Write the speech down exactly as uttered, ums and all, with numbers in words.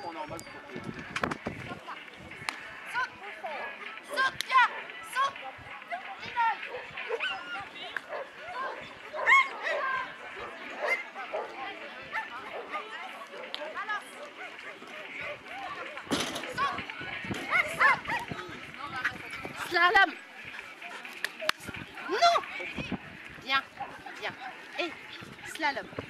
temps normal pour que... Saute, saute, viens, saute. Slalom. Non. Viens, viens. Et slalom.